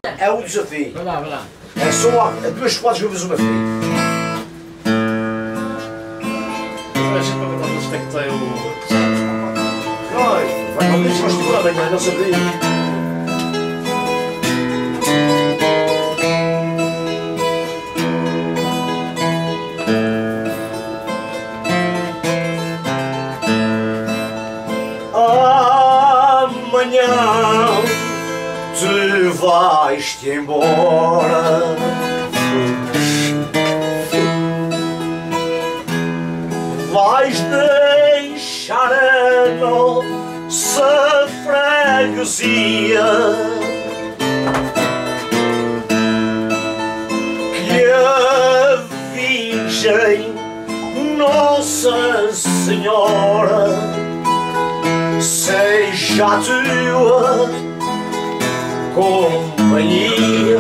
É o desafio. Vai lá, vai lá. É só duas quadras que eu fiz uma fria. Mas a gente vai contar onde é que tem o... Vai com isso, mas segura amanhã, não sabia. Amanhã tu vais-te embora, vais deixar a nossa freguesia, que a Virgem Nossa Senhora seja a tua companhia.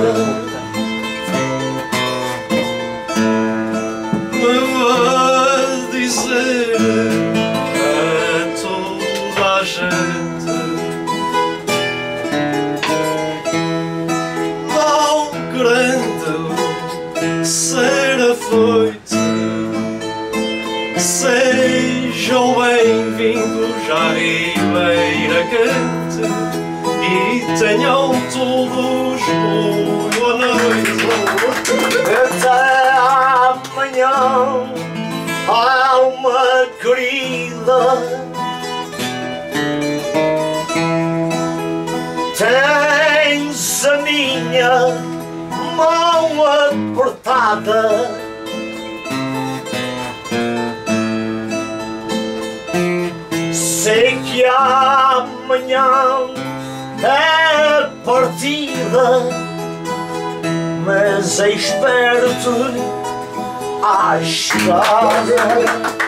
Me vai dizer a toda a gente: não querendo ser afoito, sejam bem-vindos à Ribeira Quente e tenham todos boa noite. Até amanhã, alma querida, tens a minha mão apertada. Sei que amanhã é partida, mas espero-te à escada.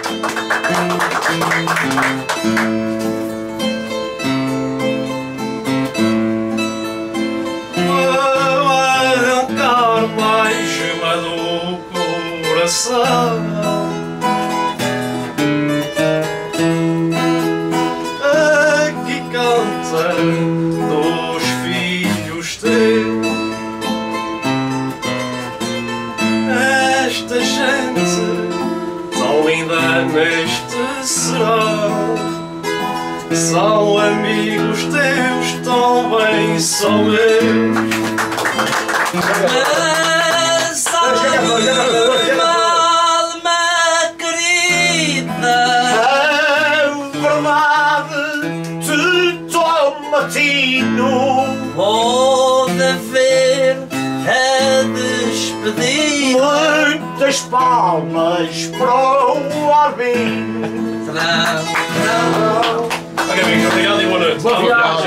Vou arrancar mais uma do coração. Aqui canta dos filhos teus. Esta gente tão linda neste serão, são amigos teus, também são meus. Mas alma querida, É verdade, te tomatino, pode haver a despedida. muitas palmas para o Arbinho. Ok, amigos, obrigado e boa noite. Boa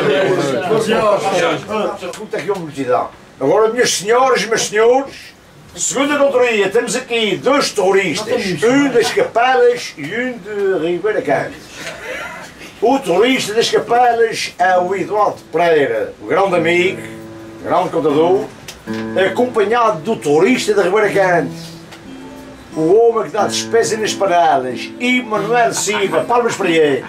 viagem. Puta que multidão. Agora, minhas senhoras e meus senhores, segunda doutoria, temos aqui dois touristas, um das Capelas e um de Ribeira Quente. O turista das Capelas é o Eduardo Pereira, o grande amigo, grande contador, acompanhado do turista da Ribeira Quente, o homem que dá despesa nas panelas, e Manuel Silva, palmas para eles.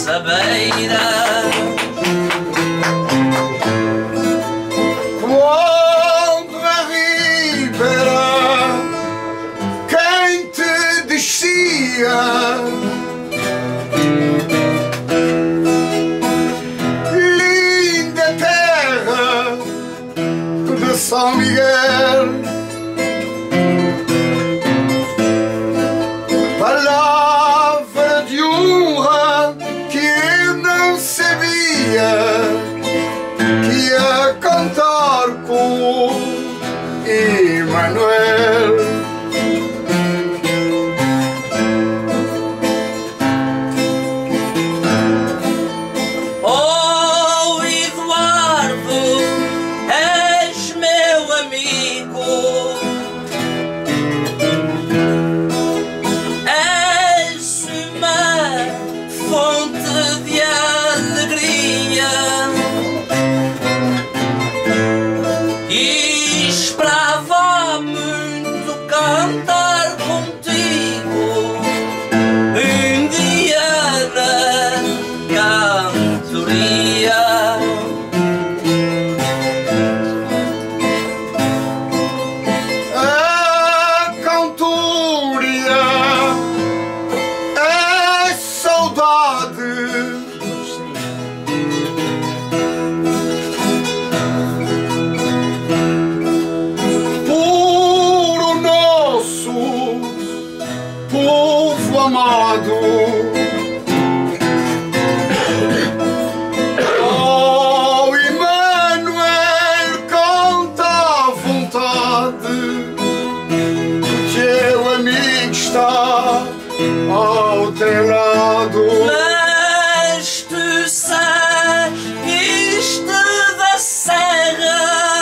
nossa beira. Quando a ribeira quente descia, linda terra de São Miguel, palavra de honra que eu não sabia que ia cantar com Emanuel. Oh, Eduardo, és meu amigo, és uma fonte de alegria e esperava muito cantar contigo um dia na cantoria. A cantoria é saudade, por o nosso povo amado. Oh, Emanuel, canta à vontade, o teu amigo está ao teu lado. Mas tu saíste da serra,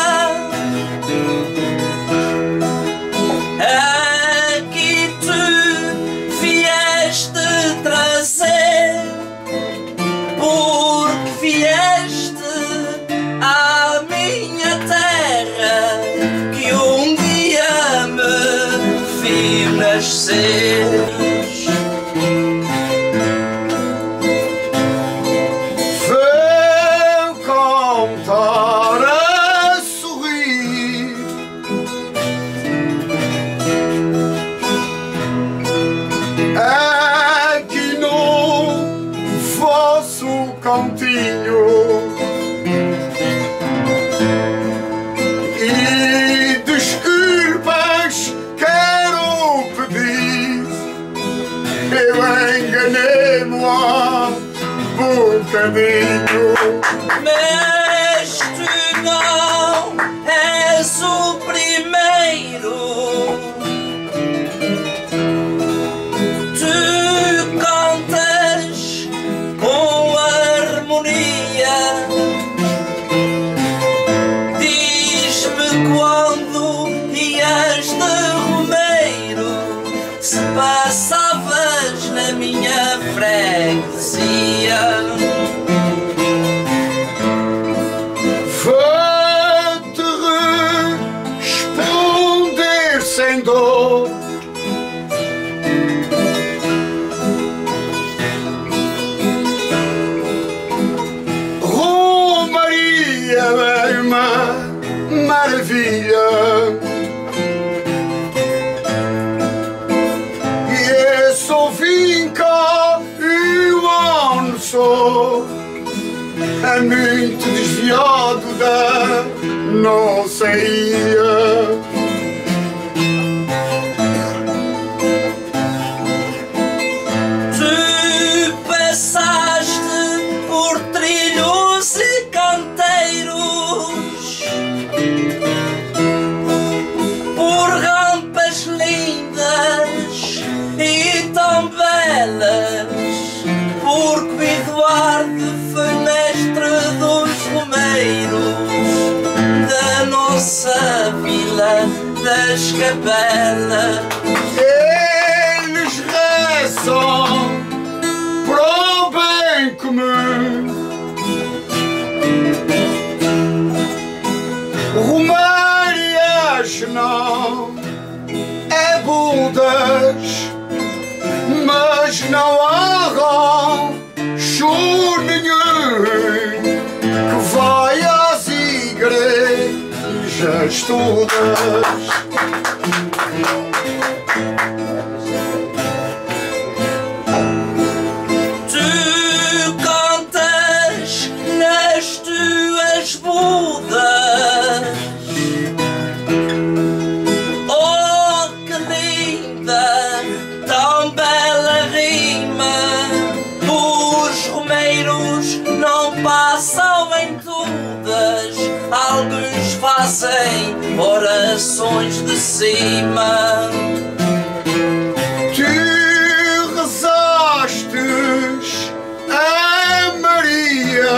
aqui tu vieste trazer, porque vieste à minha terra que um dia me vi nascer. Vem cantar a sorrir, aqui no vosso cantinho, e desculpas quero pedir, eu enganei-me um bocadinho. Mas tu não és o primeiro, tu cantas com harmonia. Diz-me quando ias de romeiro, se passavas na minha freguesia. Vou-te responder sem dor, Romaria é uma maravilha, e eu só vim cá um ano só, é muito desviado da nossa ilha. Tu passaste por trilhos e canteiros, por rampas lindas e tão belas, porque o Eduardo foi mestre dos romeiros da nossa vila das Capelas. Eles rezam para o bem comum, Romárias não é Budas, mas não há chuva mas todas. Tu cantas nas tuas bodas. Oh, que linda, tão bela rima. Os romeiros não passam em todas. Alguns fazem orações de cima. Tu rezastes a Maria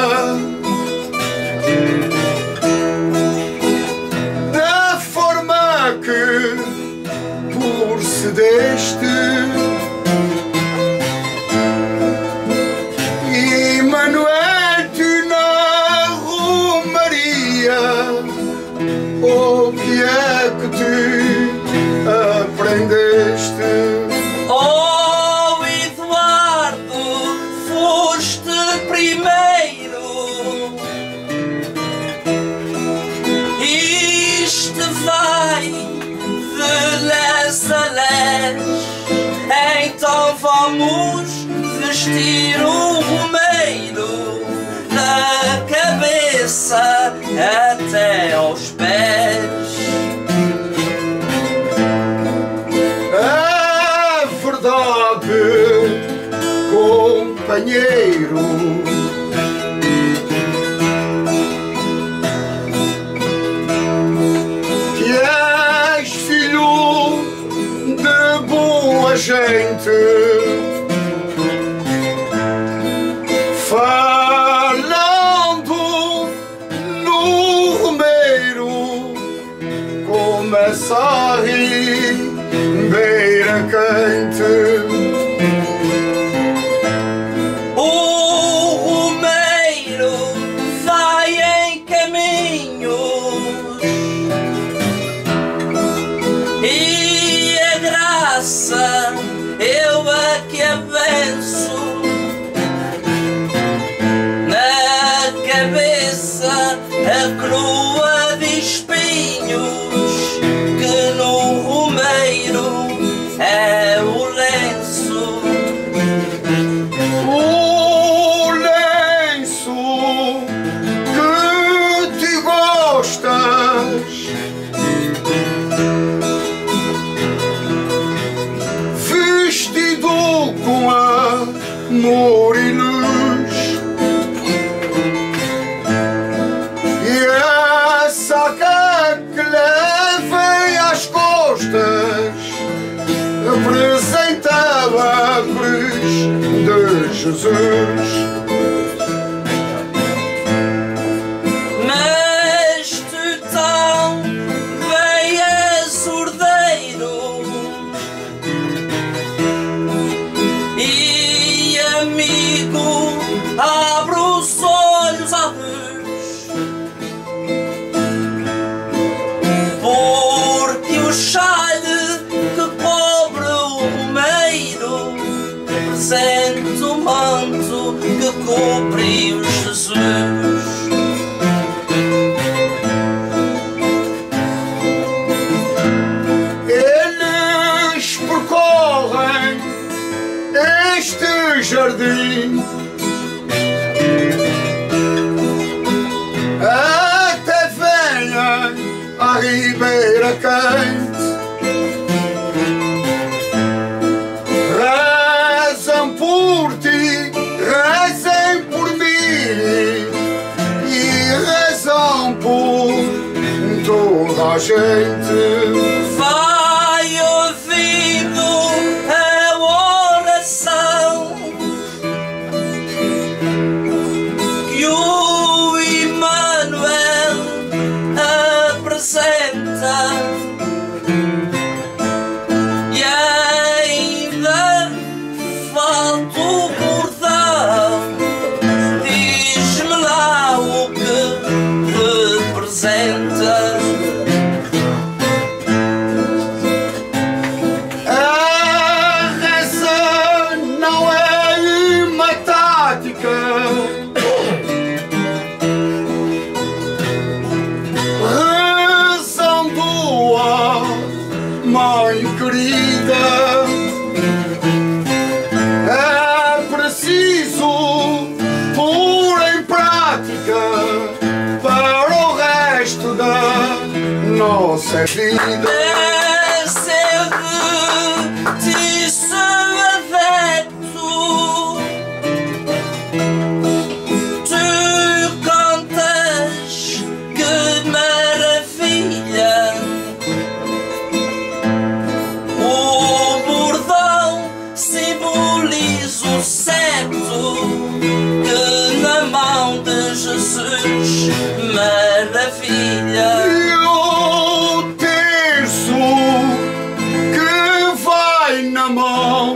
da forma que procedeste. E Manuel, tu na Romaria, o que é que tu aprendeste? Oh, Eduardo, foste primeiro. Isto vai de les a les. Então vamos vestir o romeiro da cabeça até aos pés. É verdade, companheiro, que és filho de boa gente. Falando no romeiro, começa a rir beira quente. O romeiro vai em caminhos e a graça eu a que abenço. Na cabeça a coroa de espinhos que no romeiro é o lenço. O lenço que te gostas, vestido com amor e luz, e a saca que levei às costas representava a cruz de Jesus. Mas tu tão bem és ordeiro e amigo, abre os olhos à luz, porque o chale que cobre o romeiro representa o manto que cobriu Jesus. Eles percorrem este jardim até venham à ribeira quente. Rezam por ti, rezem por mim e rezam por toda a gente. Vai ouvindo a oração que o Emmanuel apresenta, e ainda falta o bordão. Diz-me lá o que representa. nossa vida. Desceu-te seu afeto, tu cantas, que maravilha. O bordão simboliza o cetro que na mão de Jesus maravilha. E o terço que vai na mão,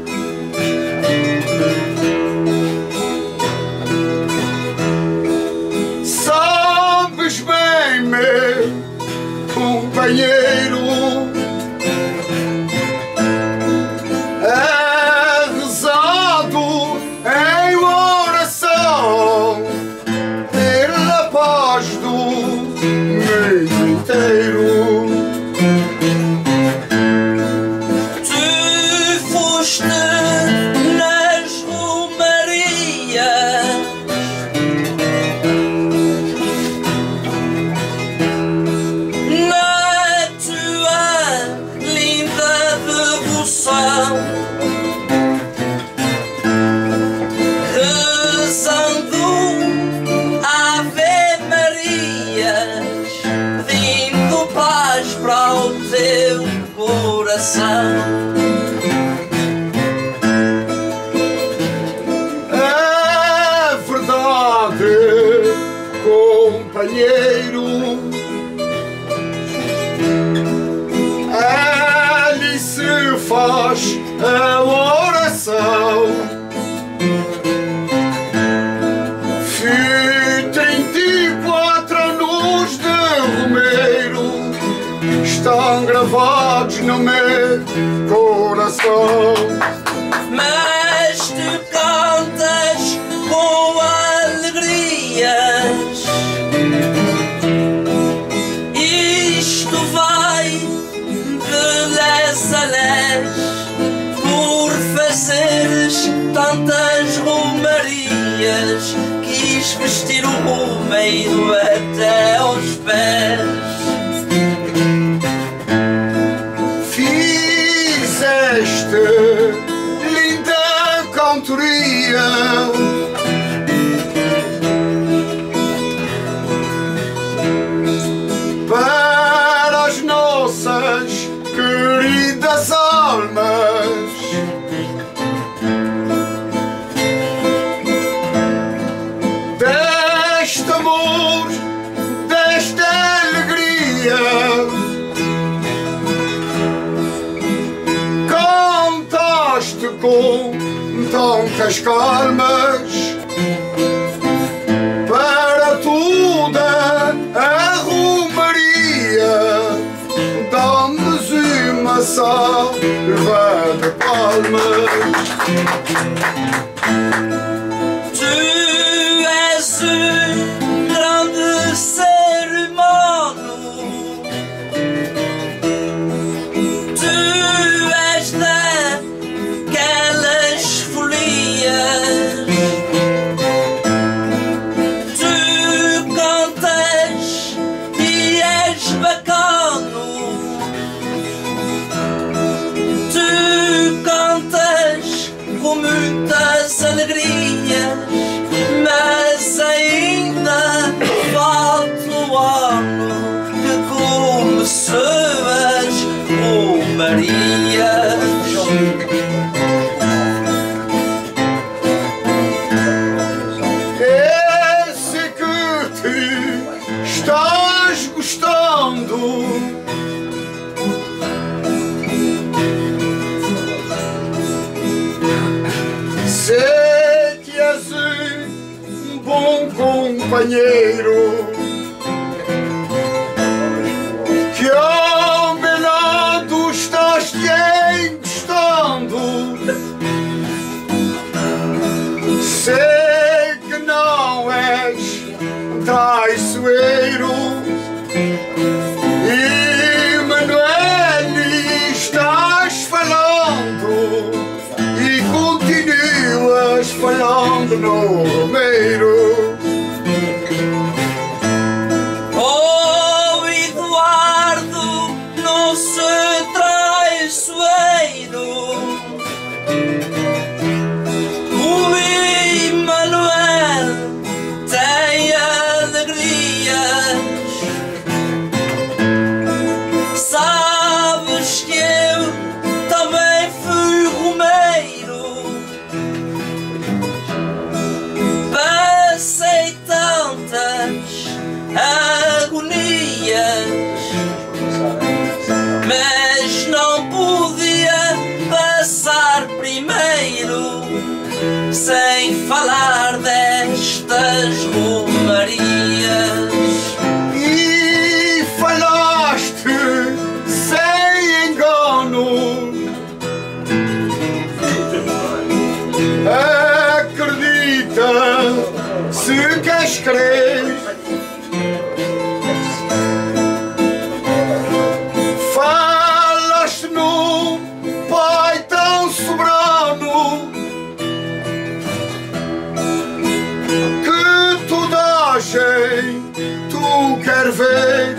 sabes bem, meu companheiro, é rezado em oração pela paz do meio inteiro. Tu foste nas romarias, na tua linda devoção, rezando Ave Marias, vindo paz para o teu coração. É verdade, companheiro, ali se faz a oração. Fui 34 anos de Romeiro, estão gravados no meu coração. Mas tu cantas com alegrias, isto vai de les a les, por fazeres tantas romarias. Quis vestir o Romeiro até aos pés. Fizeste linda cantoria, para as nossas queridas almas. Deste amor, desta alegria, cantaste com tantas calmas para toda a romaria. Dá-nos uma salva de palmas. Tu és um grande ser humano, tu és daquelas folias, tu cantas e és bacano, tu cantas com muitas alegrias, mas ainda falta o ano que começou as romarias. Esse que te estás gostando, sei que és um bom companheiro, que ao meu lado estás te encostando. Sei que não és traiçoeiro, e Manuel estás falando e continuas falando no Romeiro. querer. Falaste no Pai tão soberano que toda a gente tu quer ver.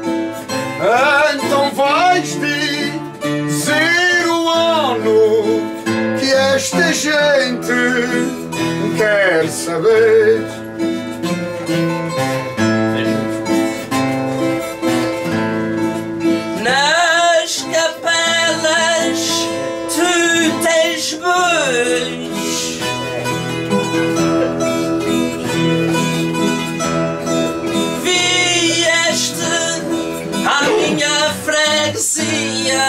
Então vais dizer o ano que esta gente quer saber. Nas capelas tu tens bois, vieste à minha freguesia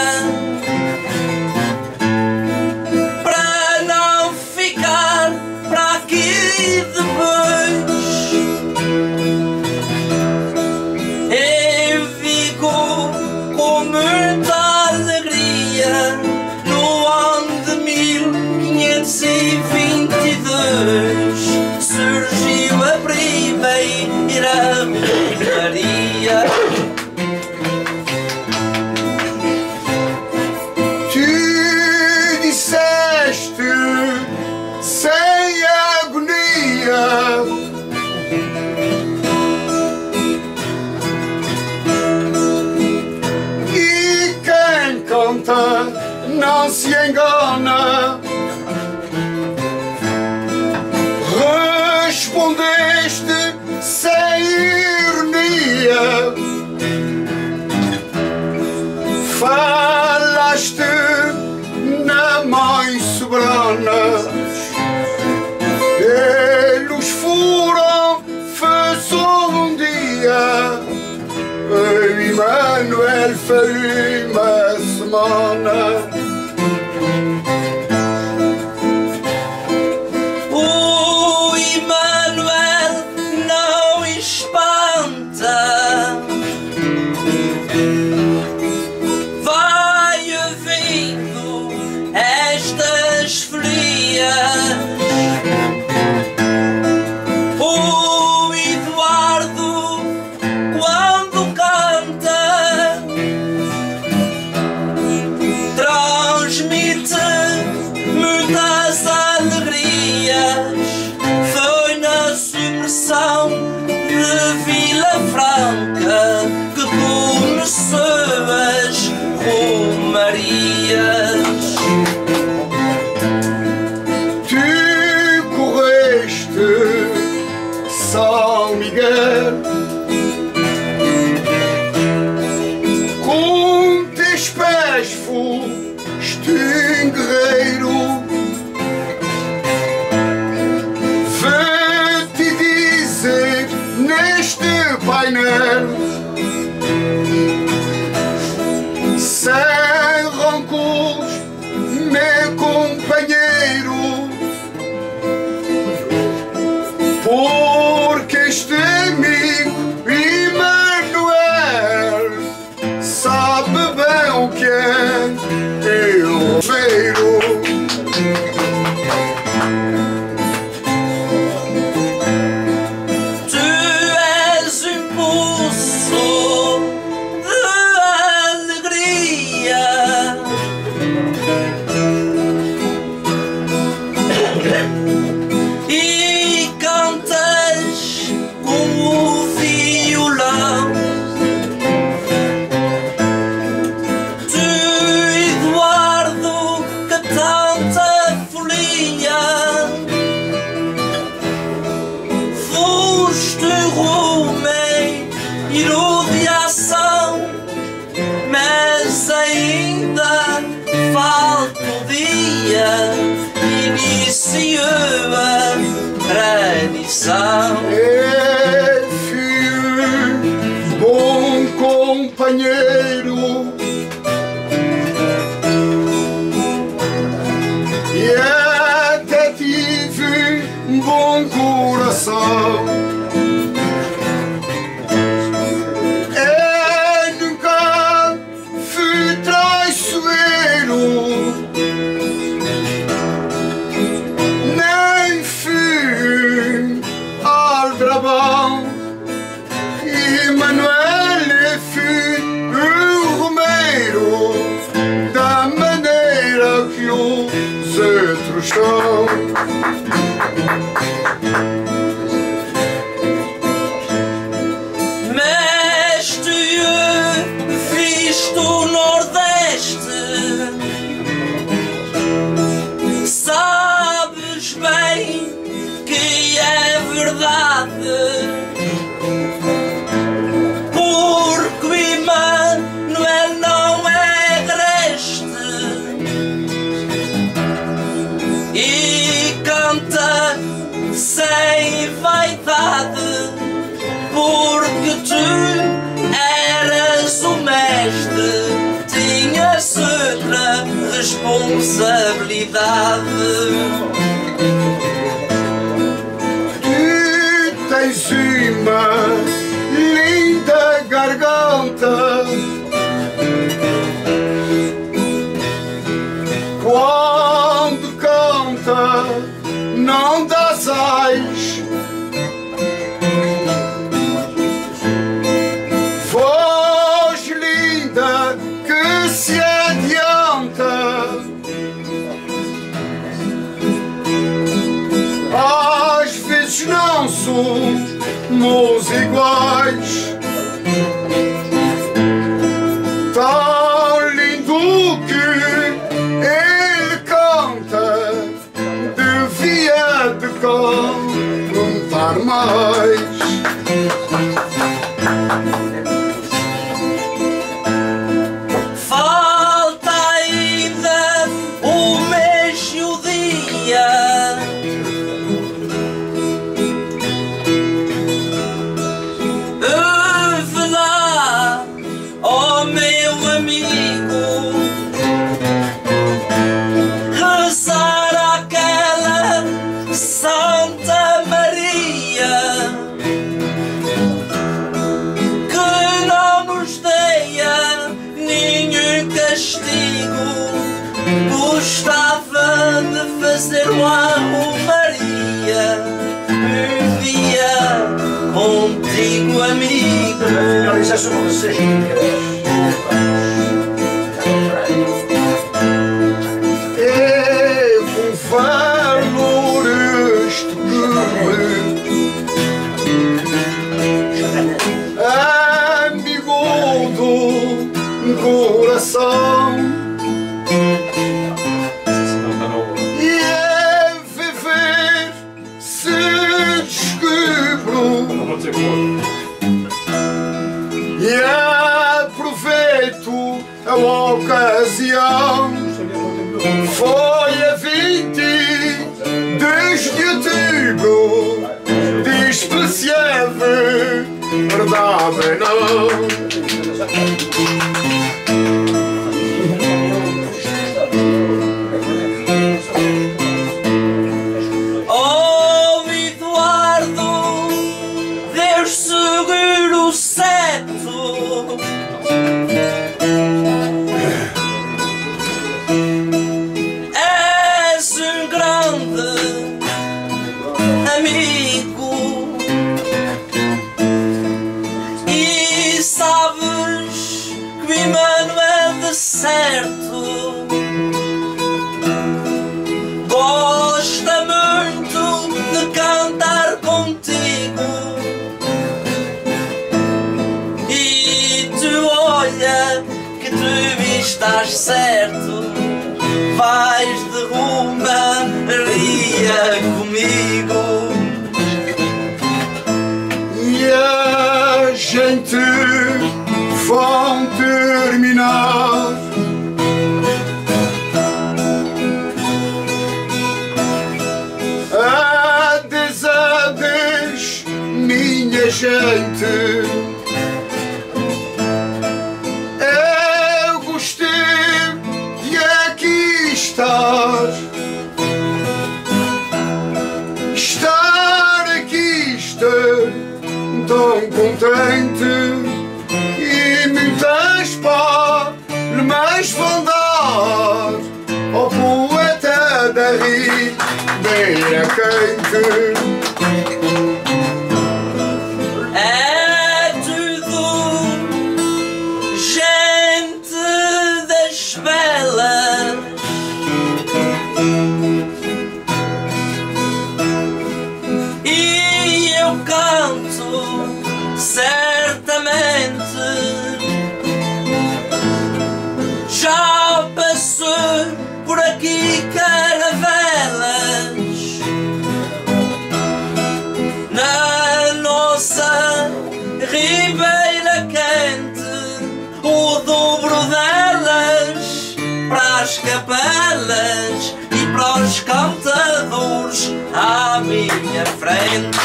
para não ficar para aqui depois. Em Vigo, com muita alegria, no ano de 1522 surgiu a primeira Maria. Tu disseste sem agonia e quem canta não se engana. Respondeste sem ironia, falaste na Mãe Soberana. Eles foram, fez um dia, Emmanuel foi uma semana. O Emmanuel não espanta, vai ouvindo estas folias. O Eduardo, quando canta, transmite muitas alegrias. Foi na supressão de Vila Franca que começou as romarias. Tu correste São Miguel com teus pés foste um guerreiro. Vou-te dizer neste painel, sem rancores, meu companheiro, porque este amigo Emmanuel sabe bem o que é eu vejo. Tu és um pulso de alegria, e cantas como o violão. Tu, Eduardo, que tanta folia, foste homem e rodeação, mas ainda falta o dia, iniciou a tradição. É filho, bom companheiro, e até tive um bom coração. Nunca fui traiçoeiro, nem fui aldrabão. responsabilidade. Tu tens uma linda garganta, quando canta não dá sais. Voz linda que se adianta, às vezes não somos iguais. Tão lindo que ele canta, devia de cantar mais. Falta ainda o mês e o dia, vê lá, ó meu amigo, rezar aquela Santa Maria que não nos deia nenhum castigo. Gostava de fazer uma romaria um dia contigo, amigo. Finalização de vocês. Eu vou valores amigo do coração, e é viver se descubro e aproveito a ocasião. Foi a 20 de outubro, diz-me se é verdade não. Oh, Eduardo, Deus segura o certo. És um grande amigo e sabes que o Emanuel de certo gosta muito de cantar contigo, e tu olha que tu estás certo, vais de romaria comigo. E a gente vão terminar a vez, minha gente. Eu gostei de aqui estar aqui, estou tão contente, e muitas palmas vão dar ao poeta da Ribeira Quente. É tudo gente das belas, e eu canto certamente. Já passou por aqui caravelas na nossa Ribeira Quente, o dobro delas para as capelas e para os cantadores à minha frente.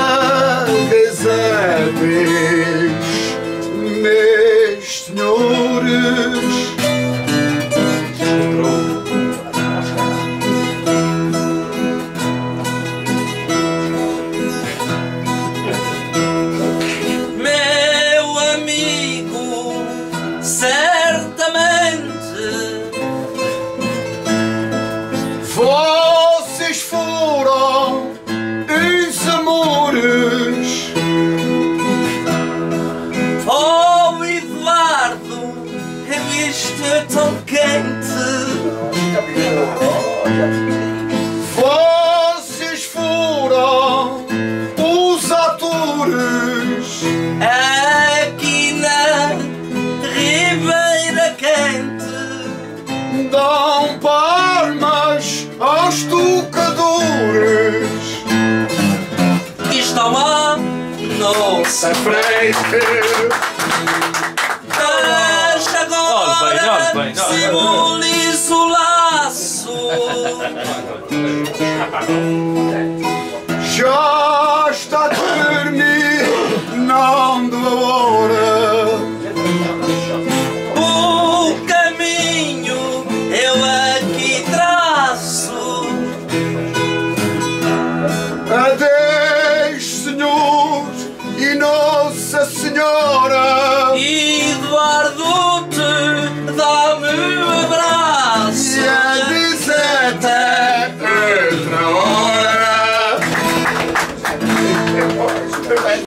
A vez, neste senhor nossa frente. Deixa agora simboliza o laço. Já está a dormir, não de hora. O caminho eu aqui traço. Adeus, Senhor e Nossa Senhora.